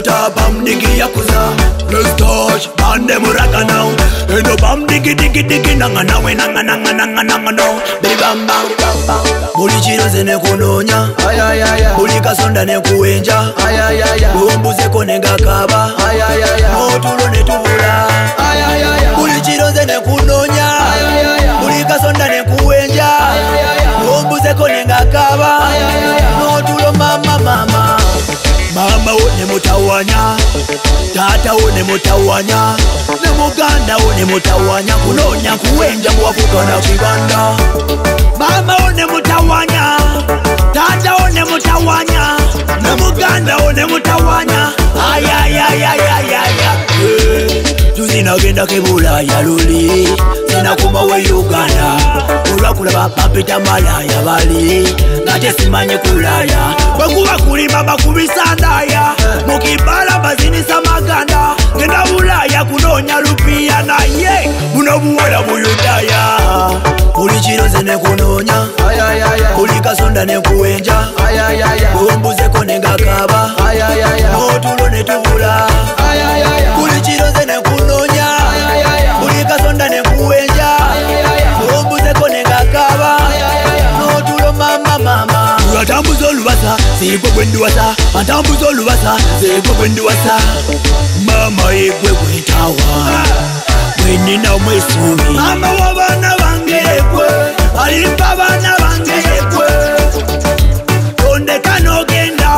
Toyota bam digi yakuza. Let's touch, bande muraka now. Eno bam digi digi digi nanga nawe nanga nanga nanga nanga no. Baby bam bam bam bam. Buli chiro zene kunonya. Buli kasonda ne kuenja. Lumbuze konenga kaba. Otulo ne tubula. Buli chiro zene kunonya. Buli kasonda ne kuenja. Lumbuze konenga kaba. Otulo mama mama. Mama one mutawanya, tata one mutawanya, ne muganda one mutawanya, kunonya kuwenja mwakukana kibanda. Mama one mutawanya, tata one mutawanya, ne muganda one mutawanya. Ayayayayayaya. Tuzina genda kebulaya luli, zina kumawe Uganda. Ulwakulaba papita malaya bali, ngate simanye kulaya. Bakuba kulima bakubisandaya, mukibala bazinisa maganda. Genda bulaya kunonya lupia na ye, buno buwala buyudaya. Buli chiro zene kunonya, buli kasonda ne kuenja. Lumbuze konenga kaba, otulo ne tubula. Buli chiro zene kunonya, buli kasonda ne kuenja. Lumbuze konenga kaba, otulo mama mama. Atambuza olubasa, siko gwenduwasa. Atambuza olubasa, siko gwenduwasa. Mama yegwe gwetawa, gwenina omwesubi. Mama wabana bange yegwe, alimpa bana bange yegwe. Ondeka nogenda.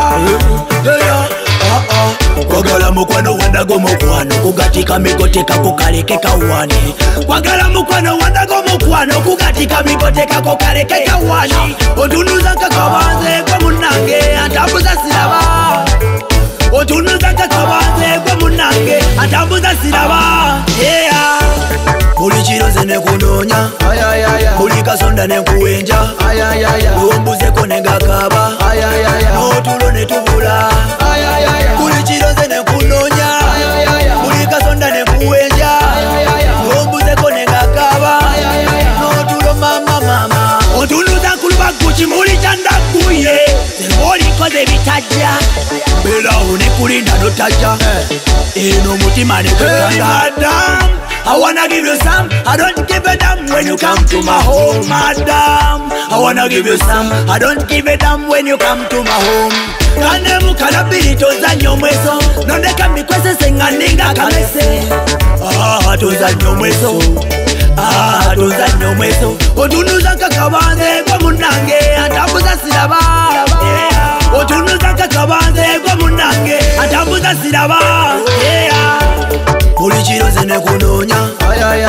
Kwagala mukwano wandago mukwano, kugatika mikoteka kukaleke kawane. Kwagala mukwano wandago mukwano, kugatika mikoteka kukaleke kawane. Otunuza kakabanze kwa munange, atambuza siraba. Otunuza kakabanze kwa munange, atambuza siraba. Yeah. Buli chiro zene kunonya, buli kasonda ne kuenja. Lumbuze konenga kaba, otulo ne tubula. Buli chiro zene kunonya, buli kasonda ne kuenja. Lumbuze konenga kaba, otulo mama mama. Otunuza kuluba kuchi muli chanda kuye, zemboli koze bitaja. Bela hune kulinda notaja, eno mutima ne kukanda. I wanna give you some, I don't give a damn when you come to my home, madam. I wanna give you some, I don't give a damn when you come to my home. Kane mukalabiri toza nyomweso, nondeka mikwese senga ninga kamese. Toza nyomweso, toza nyomweso. Otunuza kakabanze kwa munange, atambuza siraba. Otunuza kakabanze kwa munange, atambuza siraba. Buli chiro zene kunonya,